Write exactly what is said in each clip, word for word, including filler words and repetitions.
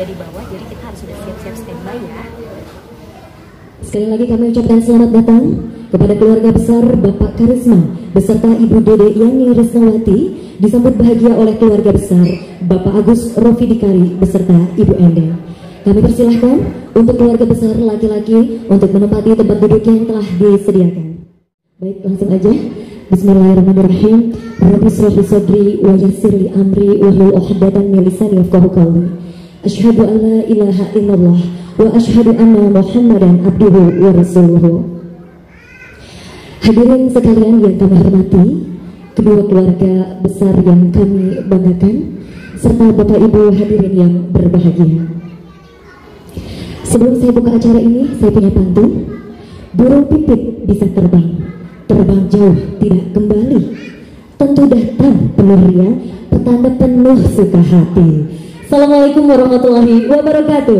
ada di bawah, jadi kita harus sudah siap-siap standby ya. Sekali lagi kami ucapkan selamat datang kepada keluarga besar Bapak Karisma beserta Ibu Dede Yani Resnawati, disambut bahagia oleh keluarga besar Bapak Agus Rofidikari beserta Ibu Endang. Kami persilahkan untuk keluarga besar laki-laki untuk menempati tempat duduk yang telah disediakan. Baik, langsung aja. Bismillahirrahmanirrahim. Rabbi shrah li sadri wa yassir li amri wahlul 'uqdatam min lisani yafqahu qawli. Asyhadu an la ilaha illallah wa asyhadu anna Muhammadan abduhu wa rasuluhu. Hadirin sekalian yang kami hormati, kedua keluarga besar yang kami banggakan, serta Bapak Ibu hadirin yang berbahagia. Sebelum saya buka acara ini, saya punya pantun. Burung pipit bisa terbang, terbang jauh tidak kembali. Tentu datang penuh ria, petanda penuh suka hati. Assalamualaikum warahmatullahi wabarakatuh.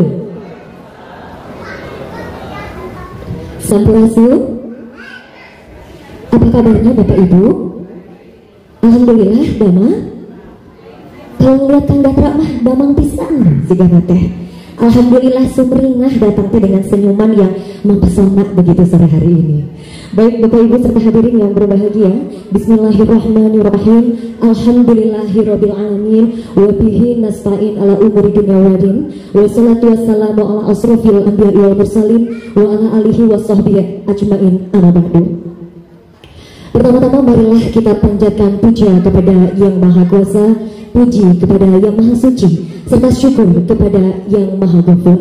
Sampurasun. Apa kabarnya Bapak Ibu? Alhamdulillah, dama. Kalau ngeliat Kang Datra mah damang pisan sigana teh. Alhamdulillah sumringah datang teh dengan senyuman yang mempesona begitu sore hari ini. Baik Bapak Ibu serta hadirin yang berbahagia, Bismillahirrahmanirrahim. Alhamdulillahirabbil alamin wa bihi nasta'in ala umuri dunya wa din. Wassalatu wassalamu ala asrofil anbiya'i wal mursalin wa ala alihi washabbihi ajmain. Amma ba'du. Pertama-tama marilah kita panjatkan puja kepada Yang Maha Kuasa, puji kepada Yang Maha Suci, serta syukur kepada Yang Maha Ghafur.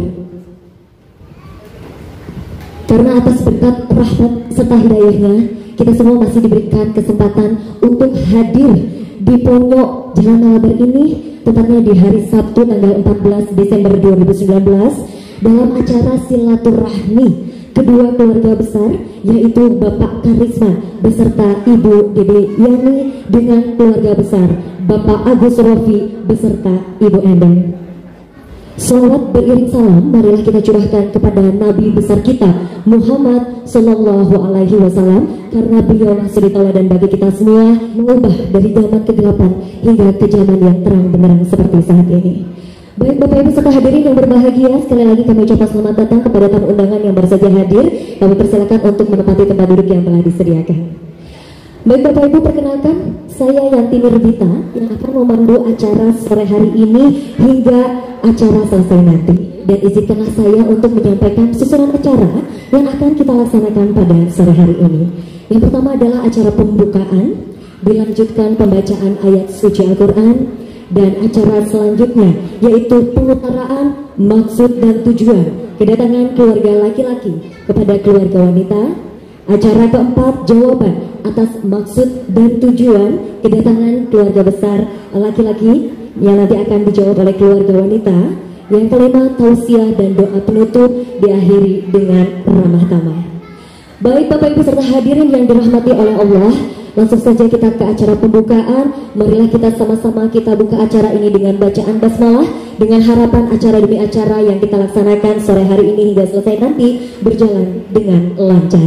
Karena atas berkat rahmat serta hidayahnya, kita semua masih diberikan kesempatan untuk hadir di Pondok Jalan Malabar ini, tepatnya di hari Sabtu tanggal empat belas Desember dua ribu sembilan belas, dalam acara silaturahmi kedua keluarga besar, yaitu Bapak Karisma beserta Ibu Dede Yani dengan keluarga besar Bapak Agus Rofi beserta Ibu Endang. Salawat beriring salam marilah kita curahkan kepada Nabi besar kita Muhammad Sallallahu Alaihi Wasallam, karena beliaulah suri tauladan bagi kita semua, mengubah dari zaman kegelapan hingga ke zaman yang terang benderang seperti saat ini. Baik Bapak Ibu serta hadirin yang berbahagia, sekali lagi kami ucapkan selamat datang kepada tamu undangan yang baru saja hadir. Kami persilakan untuk menempati tempat duduk yang telah disediakan. Baik Bapak Ibu, perkenalkan, saya Yanti Nirbita yang akan memandu acara sore hari ini hingga acara selesai nanti. Dan izinkanlah saya untuk menyampaikan susunan acara yang akan kita laksanakan pada sore hari ini. Yang pertama adalah acara pembukaan, dilanjutkan pembacaan ayat suci Al-Quran, dan acara selanjutnya yaitu pengutaraan maksud dan tujuan kedatangan keluarga laki-laki kepada keluarga wanita. Acara keempat, jawaban atas maksud dan tujuan kedatangan keluarga besar laki-laki yang nanti akan dijawab oleh keluarga wanita. Yang kelima, tausiah dan doa penutup diakhiri dengan ramah tamah. Baik Bapak Ibu serta hadirin yang dirahmati oleh Allah, langsung saja kita ke acara pembukaan. Marilah kita sama-sama kita buka acara ini dengan bacaan basmalah, dengan harapan acara demi acara yang kita laksanakan sore hari ini hingga selesai nanti berjalan dengan lancar.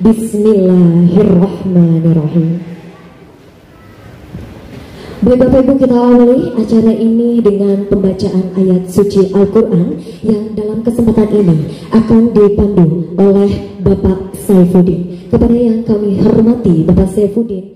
Bismillahirrahmanirrahim. Baik Bapak Ibu, kita awali acara ini dengan pembacaan ayat suci Al-Quran yang dalam kesempatan ini akan dipandu oleh Bapak Saifuddin. Kepada yang kami hormati Bapak Saifuddin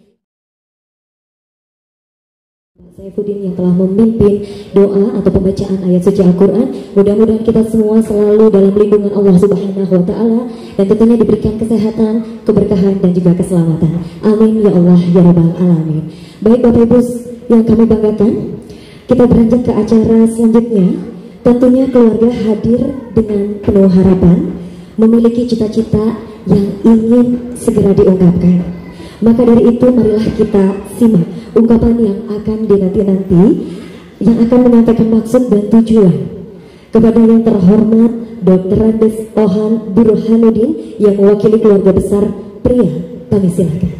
Saifuddin yang telah memimpin doa atau pembacaan ayat suci Al-Quran, mudah-mudahan kita semua selalu dalam lindungan Allah Subhanahu wa Ta'ala, dan tentunya diberikan kesehatan, keberkahan, dan juga keselamatan. Amin ya Allah ya Rabbal Alamin. Baik Bapak Ibu yang kami banggakan, kita beranjak ke acara selanjutnya. Tentunya keluarga hadir dengan penuh harapan, memiliki cita-cita yang ingin segera diungkapkan. Maka dari itu marilah kita simak ungkapan yang akan dinanti-nanti, yang akan menyampaikan maksud dan tujuan kepada yang terhormat Dokter Andes Ohan Burhanuddin yang mewakili keluarga besar pria. Kami silakan.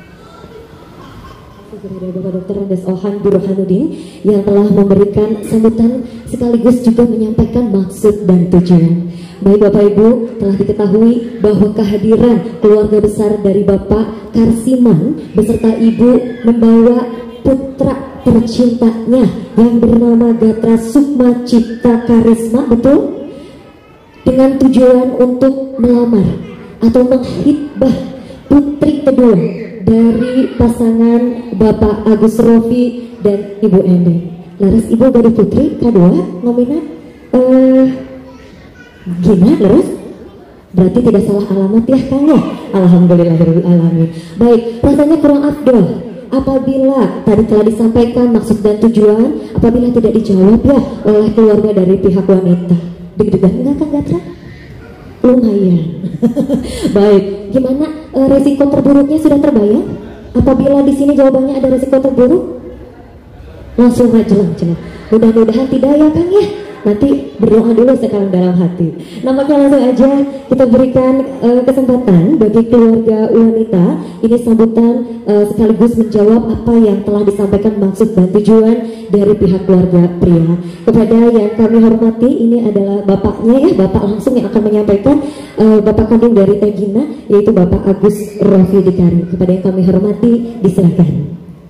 Kepada Bapak Dokter Andes Ohan Burhanuddin yang telah memberikan sambutan sekaligus juga menyampaikan maksud dan tujuan. Baik Bapak Ibu, telah diketahui bahwa kehadiran keluarga besar dari Bapak Karsiman beserta Ibu membawa putra tercintanya yang bernama Gatra Sukma Cipta Karisma, betul? Dengan tujuan untuk melamar atau menghitbah putri kedua dari pasangan Bapak Agus Rofi dan Ibu Endang. Laras Ibu dari putri kedua nominat uh, Gina, laras? Berarti tidak salah alamat ya Kang ya? Alhamdulillahirrahmanirrahim. Baik, rasanya kurang afdol apabila tadi telah disampaikan maksud dan tujuan, apabila tidak dijawab ya oleh keluarga dari pihak wanita. Deg-degan enggak Kang Gatra? Lumayan. Baik, gimana e, resiko terburuknya sudah terbayang? Apabila di sini jawabannya ada resiko terburuk, langsung aja jelas. Mudah-mudahan tidak ya Kang ya. Nanti berdoa dulu sekarang dalam hati. Nampaknya langsung aja kita berikan uh, kesempatan bagi keluarga wanita ini sambutan uh, sekaligus menjawab apa yang telah disampaikan maksud dan tujuan dari pihak keluarga pria. Kepada yang kami hormati, ini adalah bapaknya ya, bapak langsung yang akan menyampaikan, uh, bapak kandung dari Teh Gina, yaitu Bapak Agus Rofi Dikari. Kepada yang kami hormati, disilakan.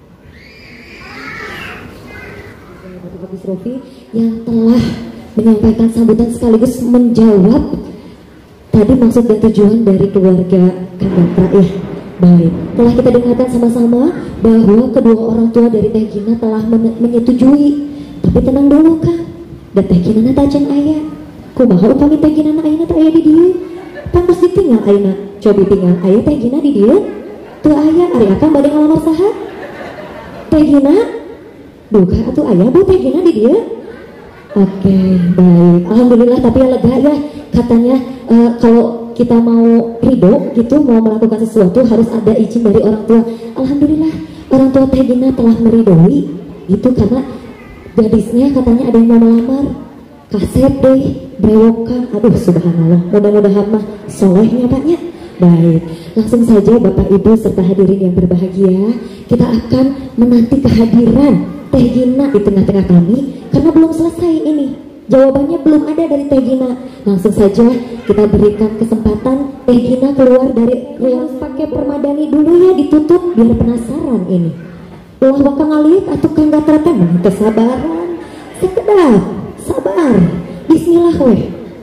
Bapak Agus Rofi yang telah menyampaikan sambutan sekaligus menjawab tadi maksud dan tujuan dari keluarga Kang Gatra ya. Baik, telah kita dengarkan sama-sama bahwa kedua orang tua dari Teh Gina telah men menyetujui. Tapi tenang dulu Kang, dan Teh Gina nata acan ayah. Kumaha upami Teh Gina ayah nata ayah di dia. Pantas ditinggal ayah, coba tinggal ayah Teh Gina di dia. Tuh ayah, ari akang bade ngalamar saha? Teh Gina, duka atuh ayah bu Teh Gina di dia. Oke, okay, baik. Alhamdulillah, tapi ya lega ya. Katanya uh, kalau kita mau ridho gitu, mau melakukan sesuatu harus ada izin dari orang tua. Alhamdulillah, orang tua Teh Gina telah meridhoi gitu karena gadisnya katanya ada yang mau melamar. Kasep deh, brewokan. Aduh, subhanallah. Mudah-mudahan mah solehnya Paknya. Baik, langsung saja Bapak Ibu serta hadirin yang berbahagia, kita akan menanti kehadiran Teh Gina di tengah-tengah kami karena belum selesai ini. Jawabannya belum ada dari Teh Gina. Langsung saja kita berikan kesempatan Teh Gina keluar dari yang pakai permadani dulu ya, ditutup biar penasaran ini. Ulah bakal ngaliat atau Kang Gatra teh kesabaran. Sekedap, sabar. Bismillah weh.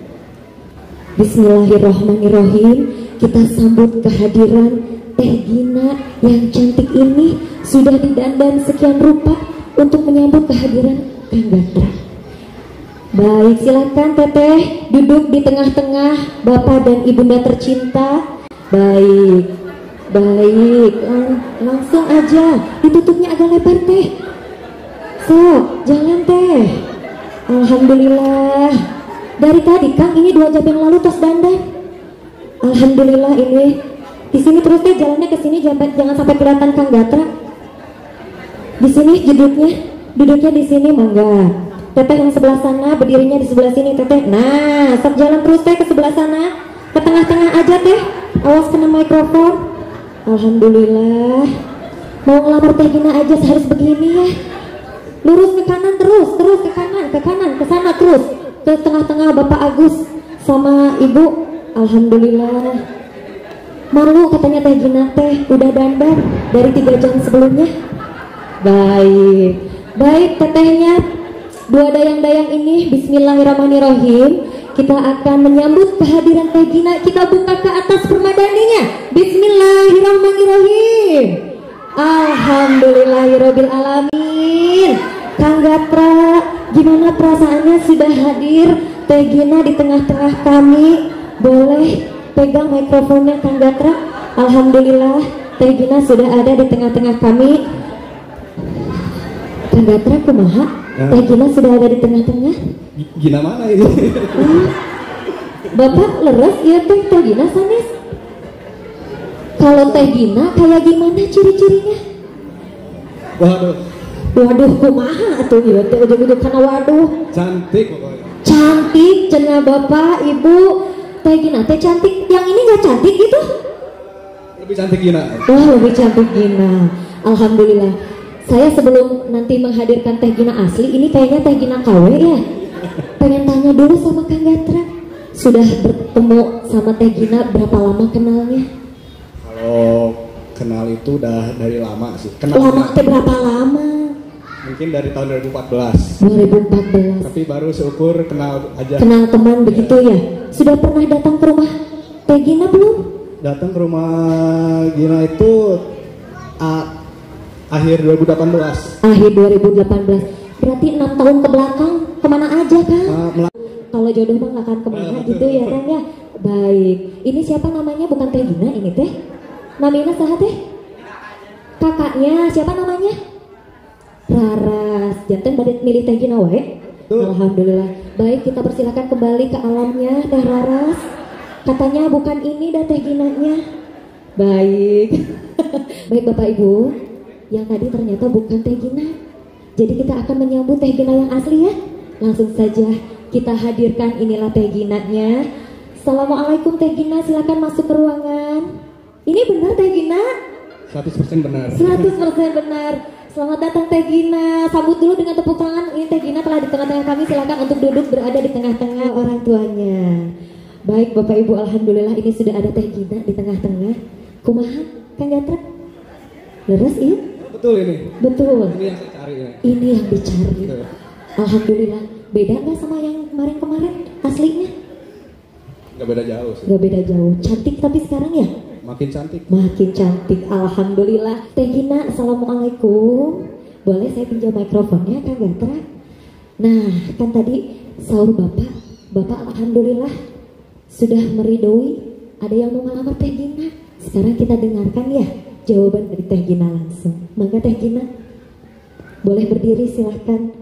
Bismillahirrahmanirrahim. Kita sambut kehadiran Teh Gina yang cantik ini sudah didandan sekian rupa untuk menyambut kehadiran Kang Gatra. Baik, silakan Teteh duduk di tengah-tengah Bapak dan Ibunda tercinta. Baik, baik, Lang langsung aja ditutupnya agak lebar Teh. So, jalan Teh. Alhamdulillah. Dari tadi Kang ini dua jam yang lalu tos dandan. Alhamdulillah ini di sini terus Teh jalannya ke sini, jangan, jangan sampai kelihatan Kang Gatra. Di sini duduknya, duduknya di sini mangga. Teteh yang sebelah sana berdirinya di sebelah sini Teteh. Nah, stop jalan terus Teh ke sebelah sana, ke tengah-tengah aja Teh. Awas kena mikrofon. Alhamdulillah. Mau ngelamar Teh Gina aja harus begini ya. Lurus ke kanan terus, terus ke kanan, ke kanan, ke sana terus. Ke tengah-tengah Bapak Agus sama Ibu. Alhamdulillah. Malu katanya Teh Gina Teh udah dandan dari tiga jam sebelumnya. Baik, baik Tetehnya. Dua dayang-dayang ini bismillahirrahmanirrahim. Kita akan menyambut kehadiran Teh Gina. Kita buka ke atas permadaninya. Bismillahirrahmanirrahim. Alhamdulillahirabbil alamin. Kang Gatra, gimana perasaannya sudah hadir Teh Gina di tengah-tengah kami? Boleh pegang mikrofonnya Kang Gatra. Alhamdulillah Teh Gina sudah ada di tengah-tengah kami. Kang Gatra kumaha? Nah. Teh Gina sudah ada di tengah-tengah. Gina mana ini? Oh, Bapak leres ya Teh Teh Gina sanes. Kalau Teh Gina kayak gimana ciri-cirinya? Waduh. Waduh kumaha atuh ya Teh ujung-ujung kana waduh. Cantik pokoknya. Cantik cenah Bapak Ibu. Teh Gina teh cantik, yang ini nggak cantik gitu? Lebih cantik Gina. Wah, lebih cantik Gina. Alhamdulillah. Saya sebelum nanti menghadirkan Teh Gina asli, ini kayaknya Teh Gina K W ya. Pengen tanya dulu sama Kang Gatra, sudah bertemu sama Teh Gina berapa lama kenalnya? Kalau kenal itu udah dari lama sih. Kenal lama teh berapa lama? mungkin dari tahun dua ribu empat belas. dua ribu empat belas. Tapi baru seukur kenal aja. Kenal teman begitu ya. Sudah pernah datang ke rumah Teh Gina belum? Datang ke rumah Gina itu a, akhir dua ribu delapan belas. Akhir dua ribu delapan belas. Berarti enam tahun ke belakang kemana aja kan? Uh, Kalau jodoh mah nggak akan kemana uh, gitu ya kan ya. Baik. Ini siapa namanya? Bukan Teh Gina ini teh. Namina saha teh? Kakaknya siapa namanya? Raras. Janten badai milih Teh Gina wae. Alhamdulillah. Baik, kita persilakan kembali ke alamnya Teh Raras. Katanya bukan ini dah Teh Ginanya. Baik. Baik Bapak Ibu, yang tadi ternyata bukan Teh Gina. Jadi kita akan menyambut Teh Gina yang asli ya. Langsung saja kita hadirkan, inilah Teh Ginanya. Assalamualaikum Teh Gina, silakan masuk ke ruangan. Ini benar Teh Gina? seratus persen benar. seratus persen benar. Selamat datang Teh Gina. Sambut dulu dengan tepuk tangan. Ini Teh Gina telah di tengah-tengah kami. Silakan untuk duduk berada di tengah-tengah orang tuanya. Baik Bapak Ibu, alhamdulillah ini sudah ada Teh Gina di tengah-tengah. Kumaha Kang Gatra? Leres iya? Betul ini. Betul. Ini yang saya cari ini. Ini yang dicari. Betul. Alhamdulillah. Beda nggak sama yang kemarin-kemarin aslinya? Gak beda jauh sih. Gak beda jauh. Cantik tapi sekarang ya? Makin cantik. Makin cantik. Alhamdulillah. Teh Gina, assalamualaikum. Boleh saya pinjam mikrofonnya Kang Gatra? Nah, kan tadi sahur Bapak. Bapak alhamdulillah sudah meridoi ada yang mau melamar Teh Gina. Sekarang kita dengarkan ya jawaban dari Teh Gina langsung. Mangga Teh Gina, boleh berdiri silahkan.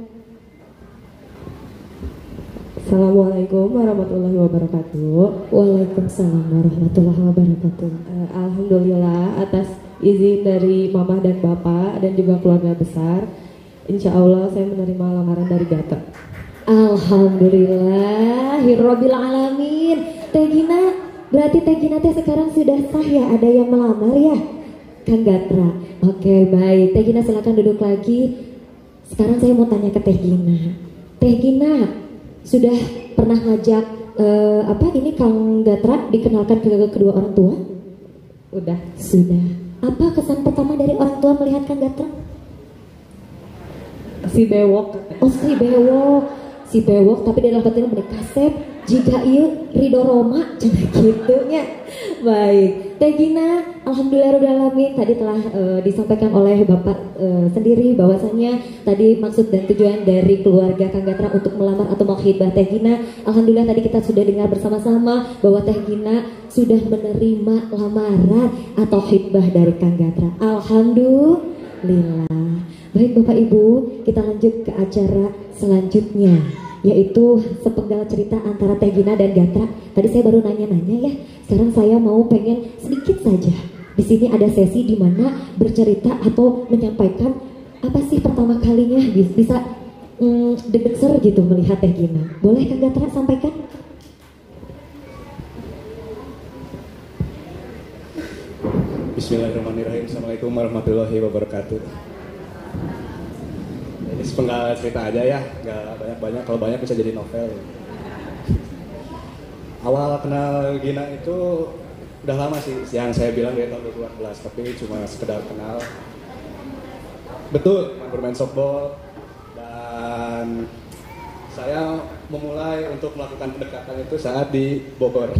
Assalamualaikum warahmatullahi wabarakatuh. Waalaikumsalam warahmatullahi wabarakatuh. Uh, Alhamdulillah atas izin dari Mama dan Bapak dan juga keluarga besar, insya Allah saya menerima lamaran dari Gatra. Alhamdulillahirabbil alamin. Teh Gina, berarti Teh Gina teh sekarang sudah sah ya, ada yang melamar ya Kang Gatra. Oke baik, Teh Gina silakan duduk lagi. Sekarang saya mau tanya ke Teh Gina. Teh Gina sudah pernah ngajak uh, apa ini Kang Gatra dikenalkan ke kedua orang tua? Udah. Sudah. Apa kesan pertama dari orang tua melihat Kang Gatra? Si bewok. Oh si bewok, si bewok tapi dalam batin mereka kasep jika iya Ridho Roma cina gitu nya. Baik, Teh Gina, alhamdulillahirobbilalamin tadi telah uh, disampaikan oleh Bapak uh, sendiri bahwasanya tadi maksud dan tujuan dari keluarga Kang Gatra untuk melamar atau menghibah Teh Gina. Alhamdulillah tadi kita sudah dengar bersama-sama bahwa Teh Gina sudah menerima lamaran atau hibah dari Kang Gatra. Alhamdulillah. Baik Bapak Ibu, kita lanjut ke acara selanjutnya, yaitu sepenggal cerita antara Teh Gina dan Gatra. Tadi saya baru nanya-nanya ya. Sekarang saya mau pengen sedikit saja. Di sini ada sesi di mana bercerita atau menyampaikan apa sih pertama kalinya bisa mm, deg-deger gitu melihat Teh Gina. Boleh Kang Gatra sampaikan? Bismillahirrahmanirrahim. Assalamualaikum warahmatullahi wabarakatuh. Ini sepenggal cerita aja ya, nggak banyak-banyak. Kalau banyak bisa jadi novel. Awal kenal Gina itu udah lama sih, yang saya bilang dari tahun dua ribu empat belas, tapi cuma sekedar kenal. Betul, bermain softball, dan saya memulai untuk melakukan pendekatan itu saat di Bogor.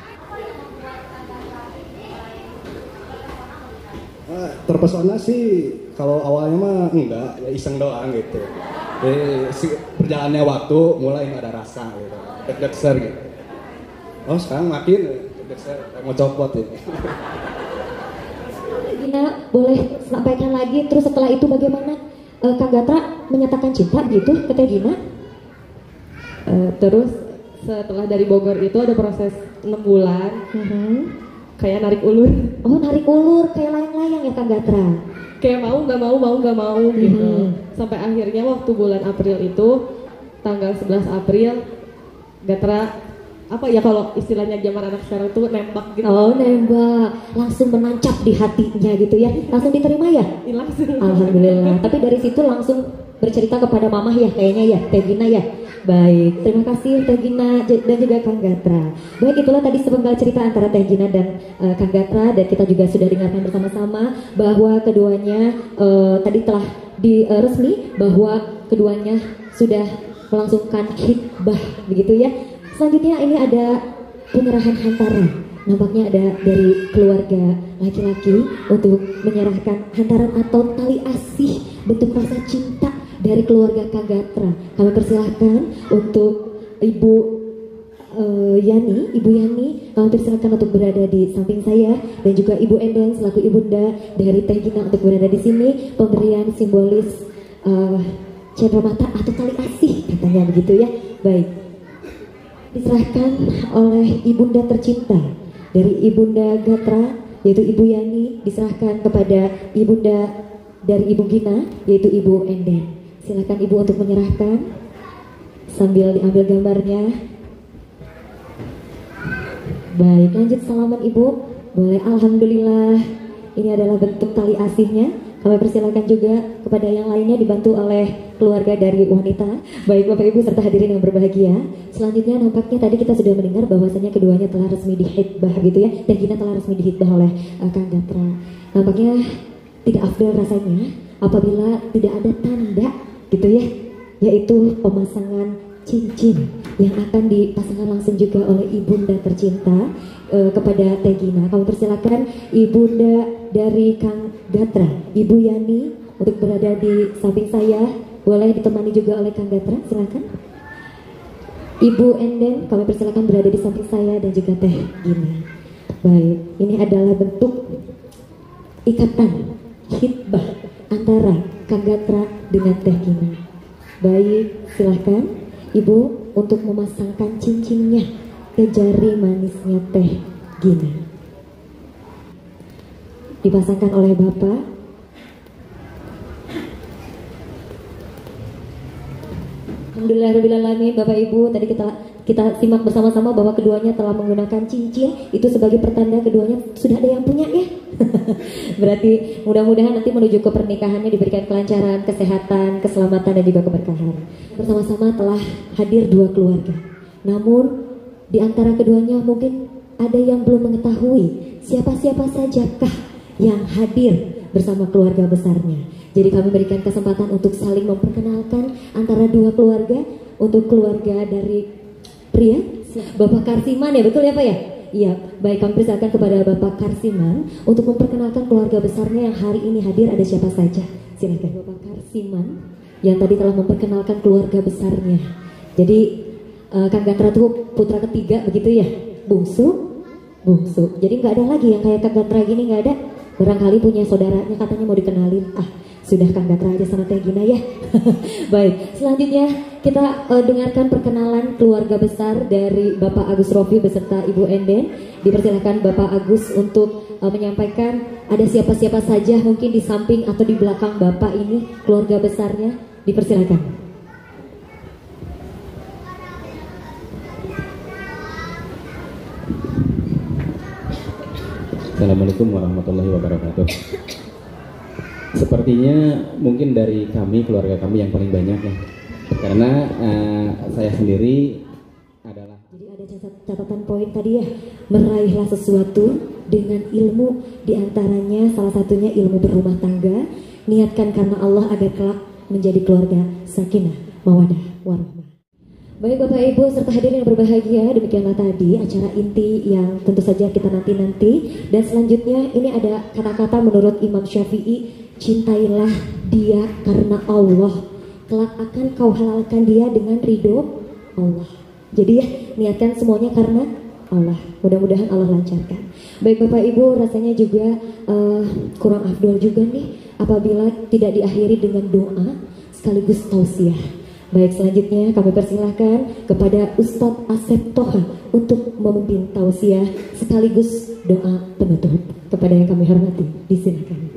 Nah, terpesona sih kalau awalnya mah enggak, ya iseng doang gitu. Jadi si, perjalannya waktu mulai ada rasa gitu, deg-deger gitu. Oh sekarang makin deg-deger, mau copot ini. Gina boleh sampaikan lagi, terus setelah itu bagaimana uh, Kang Gatra menyatakan cinta gitu ke Teh Gina? Uh, terus setelah dari Bogor itu ada proses enam bulan. Mm-hmm. Kayak narik ulur. Oh narik ulur, kayak layang-layang ya Kang Gatra? Kayak mau nggak mau, mau nggak mau gitu. Mm-hmm. Sampai akhirnya waktu bulan April itu, tanggal sebelas April, Gatra apa ya kalau istilahnya zaman anak sekarang tuh nembak gitu. Oh nembak, langsung menancap di hatinya gitu ya, langsung diterima ya? Langsung. Alhamdulillah. Tapi dari situ langsung bercerita kepada mamah ya kayaknya ya, Teh Gina ya. Baik, terima kasih Teh Gina dan juga Kang Gatra. Baik, itulah tadi sepenggal cerita antara Teh Gina dan uh, Kang Gatra, dan kita juga sudah dengarkan bersama-sama bahwa keduanya uh, tadi telah diresmi uh, bahwa keduanya sudah melangsungkan khitbah begitu ya. Selanjutnya ini ada penyerahan hantaran. Nampaknya ada dari keluarga laki-laki untuk menyerahkan hantaran atau tali asih bentuk rasa cinta dari keluarga Kang Gatra. Kami persilahkan untuk Ibu uh, Yani, Ibu Yani, kami persilahkan untuk berada di samping saya, dan juga Ibu Endang selaku ibunda dari Teh Gina untuk berada di sini. Pemberian simbolis uh, cendera mata atau tali asih katanya begitu ya. Baik. Diserahkan oleh ibunda tercinta dari ibunda Gatra yaitu Ibu Yani, diserahkan kepada ibunda dari Ibu Gina yaitu Ibu Endang. Silakan Ibu untuk menyerahkan sambil diambil gambarnya. Baik, lanjut salaman Ibu. Boleh. Alhamdulillah, ini adalah bentuk tali asihnya. Kami persilakan juga kepada yang lainnya dibantu oleh keluarga dari wanita. Baik Bapak Ibu serta hadirin yang berbahagia. Selanjutnya nampaknya tadi kita sudah mendengar bahwasanya keduanya telah resmi dihitbah gitu ya. Dan kita telah resmi dihitbah oleh uh, Kang Gatra. Nampaknya tidak afdal rasanya apabila tidak ada tanda gitu ya, yaitu pemasangan cincin yang akan dipasangkan langsung juga oleh ibunda tercinta uh, kepada Teh Gina. Kami persilakan ibunda dari Kang Gatra, Ibu Yani, untuk berada di samping saya. Boleh ditemani juga oleh Kang Gatra, silakan. Ibu Endang, kami persilakan berada di samping saya dan juga Teh Gina. Baik, ini adalah bentuk ikatan khitbah antara Kang Gatra dengan Teh Gina. Baik, silahkan Ibu untuk memasangkan cincinnya ke jari manisnya Teh Gina. Dipasangkan oleh Bapak. Alhamdulillahirrahmanirrahim. Bapak Ibu, tadi kita kita simak bersama-sama bahwa keduanya telah menggunakan cincin. Itu sebagai pertanda keduanya sudah ada yang punya ya. Berarti mudah-mudahan nanti menuju ke pernikahannya diberikan kelancaran, kesehatan, keselamatan dan juga keberkahan. Bersama-sama telah hadir dua keluarga. Namun di antara keduanya mungkin ada yang belum mengetahui siapa-siapa sajakah yang hadir bersama keluarga besarnya. Jadi kami berikan kesempatan untuk saling memperkenalkan antara dua keluarga. Untuk keluarga dari pria, Bapak Karsiman ya, betul ya Pak ya? Iya, baik, kami persilakan kepada Bapak Karsiman untuk memperkenalkan keluarga besarnya yang hari ini hadir. Ada siapa saja? Silakan Bapak Karsiman yang tadi telah memperkenalkan keluarga besarnya. Jadi uh, Kang Gatra itu putra ketiga begitu ya? Bungsu, bungsu. Jadi nggak ada lagi yang kayak Kang Gatra gini, nggak ada. Barangkali punya saudaranya katanya mau dikenalin. Ah, sudah Kang Gatra aja sama Teh Gina ya. Baik, selanjutnya kita uh, dengarkan perkenalan keluarga besar dari Bapak Agus Rofi beserta Ibu Endang. Dipersilakan Bapak Agus untuk uh, menyampaikan ada siapa-siapa saja mungkin di samping atau di belakang Bapak ini keluarga besarnya. Dipersilakan. Assalamualaikum warahmatullahi wabarakatuh. Sepertinya mungkin dari kami, keluarga kami yang paling banyak ya, karena uh, saya sendiri adalah. Jadi ada catatan poin tadi ya, meraihlah sesuatu dengan ilmu, diantaranya salah satunya ilmu berumah tangga. Niatkan karena Allah agar kelak menjadi keluarga sakinah, mawadah, warahmah. Baik Bapak Ibu serta hadirin yang berbahagia, demikianlah tadi acara inti yang tentu saja kita nanti-nanti. Dan selanjutnya ini ada kata-kata menurut Imam Syafi'i, cintailah dia karena Allah, kelak akan kau halalkan dia dengan ridho Allah. Jadi ya, niatkan semuanya karena Allah. Mudah-mudahan Allah lancarkan. Baik Bapak Ibu, rasanya juga uh, kurang afdol juga nih apabila tidak diakhiri dengan doa sekaligus tausiah. Baik, selanjutnya kami persilahkan kepada Ustadz Asep Toha untuk memimpin tausiah sekaligus doa penutup. Kepada yang kami hormati, disilakan.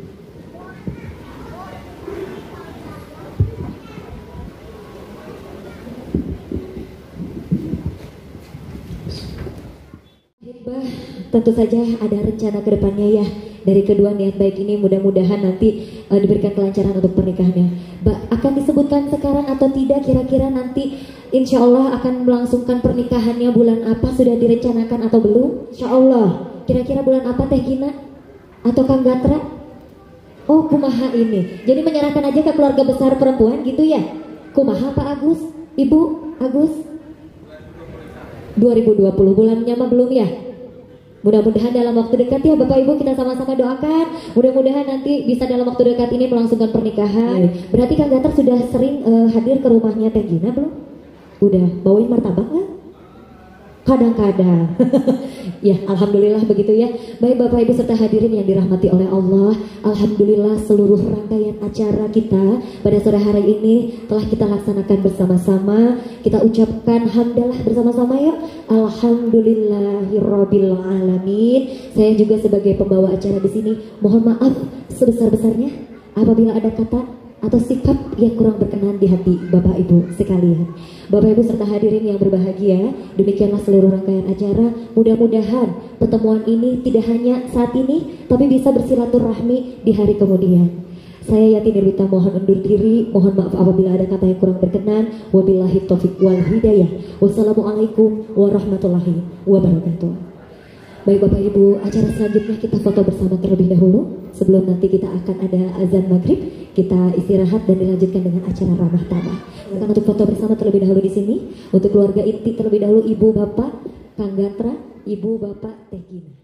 tentu saja ada rencana ke depannya ya. Dari kedua niat baik ini mudah-mudahan nanti uh, diberikan kelancaran untuk pernikahannya. Ba akan disebutkan sekarang atau tidak kira-kira nanti insya Allah akan melangsungkan pernikahannya bulan apa, sudah direncanakan atau belum? Insya Allah. Kira-kira bulan apa Teh Gina? Atau Kang Gatra? Oh kumaha ini. Jadi menyerahkan aja ke keluarga besar perempuan gitu ya? Kumaha Pak Agus? Ibu Agus? dua ribu dua puluh bulannya mah belum ya? Mudah-mudahan dalam waktu dekat ya Bapak Ibu, kita sama-sama doakan. Mudah-mudahan nanti bisa dalam waktu dekat ini melangsungkan pernikahan. Berarti Kang Gatar sudah sering uh, hadir ke rumahnya Teh Gina belum? Udah bawain martabak nggak? Kadang-kadang. Ya alhamdulillah begitu ya. Baik Bapak Ibu serta hadirin yang dirahmati oleh Allah, alhamdulillah seluruh rangkaian acara kita pada sore hari ini telah kita laksanakan bersama-sama. Kita ucapkan hamdalah bersama-sama ya. Alhamdulillahirabbil alamin. Saya juga sebagai pembawa acara di sini mohon maaf sebesar-besarnya apabila ada kata atau sikap yang kurang berkenan di hati Bapak Ibu sekalian. Bapak Ibu serta hadirin yang berbahagia, demikianlah seluruh rangkaian acara. Mudah-mudahan pertemuan ini tidak hanya saat ini, tapi bisa bersilaturahmi di hari kemudian. Saya Yati Nirwita mohon undur diri, mohon maaf apabila ada kata yang kurang berkenan. Wabillahi taufiq wal hidayah. Wassalamualaikum warahmatullahi wabarakatuh. Baik Bapak Ibu, acara selanjutnya kita foto bersama terlebih dahulu. Sebelum nanti kita akan ada azan maghrib, kita istirahat dan dilanjutkan dengan acara ramah tamah. Kita untuk foto bersama terlebih dahulu di sini. Untuk keluarga inti terlebih dahulu Ibu Bapak Kang Gatra, Ibu Bapak Teh Gina.